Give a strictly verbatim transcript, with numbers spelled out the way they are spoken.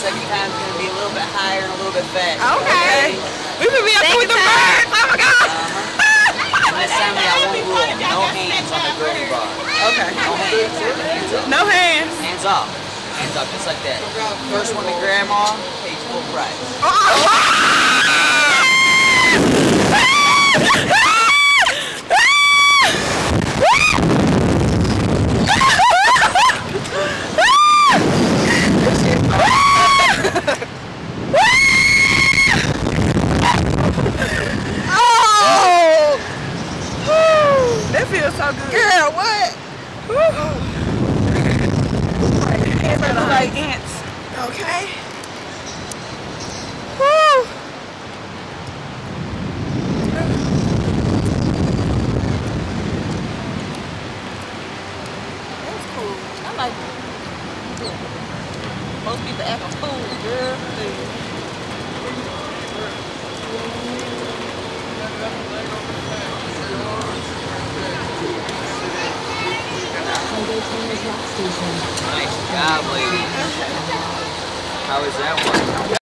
second time is gonna be a little bit higher and a little bit faster. Okay. We could be up there with the birds. Oh my God. Uh-huh. And this time we got one rule: no hands on the gurney bar. Okay. No hands. Hands up. No hands. Hands off. Hands up, just like that. First one to grandma pays full price. That feels so good. Girl, what? Hands look like ants. Okay. Woo. That's cool. I like it. Most people act a fool, girl. Nice job, lady. How is that one?